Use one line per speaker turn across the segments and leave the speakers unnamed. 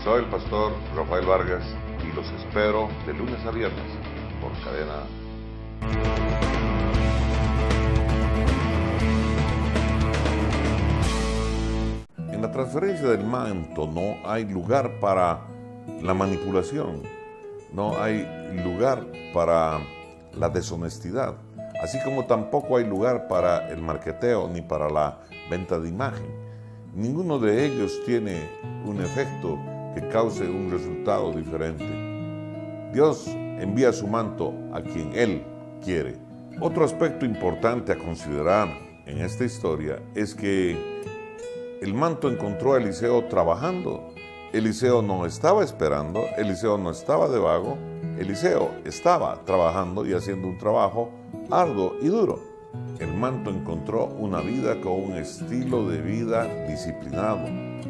Soy el pastor Rafael Vargas y los espero de lunes a viernes por Cadena. En la transferencia del manto no hay lugar para la manipulación, no hay lugar para la deshonestidad, así como tampoco hay lugar para el marketeo ni para la venta de imagen. Ninguno de ellos tiene un efecto que cause un resultado diferente. Dios envía su manto a quien Él quiere. Otro aspecto importante a considerar en esta historia es que el manto encontró a Eliseo trabajando. Eliseo no estaba esperando, Eliseo no estaba de vago, Eliseo estaba trabajando y haciendo un trabajo arduo y duro. El manto encontró una vida con un estilo de vida disciplinado,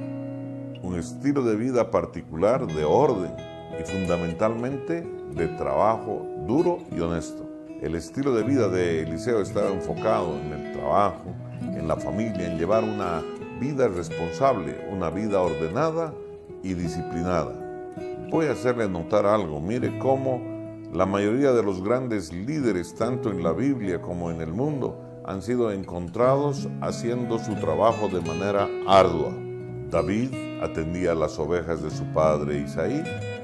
un estilo de vida particular de orden y fundamentalmente de trabajo duro y honesto. El estilo de vida de Eliseo estaba enfocado en el trabajo, en la familia, en llevar una vida responsable, una vida ordenada y disciplinada. Voy a hacerle notar algo. Mire cómo la mayoría de los grandes líderes, tanto en la Biblia como en el mundo, han sido encontrados haciendo su trabajo de manera ardua. David atendía las ovejas de su padre Isaí.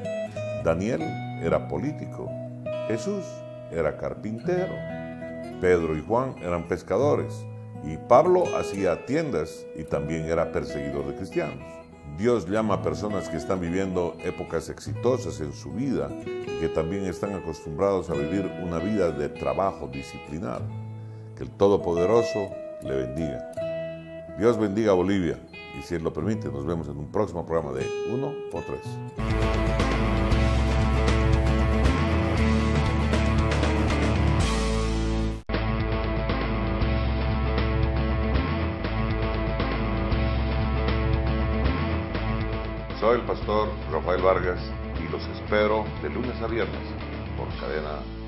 Daniel era político. Jesús era carpintero. Pedro y Juan eran pescadores. Y Pablo hacía tiendas y también era perseguidor de cristianos. Dios llama a personas que están viviendo épocas exitosas en su vida y que también están acostumbrados a vivir una vida de trabajo disciplinado. Que el Todopoderoso le bendiga. Dios bendiga a Bolivia y si Él lo permite, nos vemos en un próximo programa de 1x3. Soy el pastor Rafael Vargas y los espero de lunes a viernes por Cadena.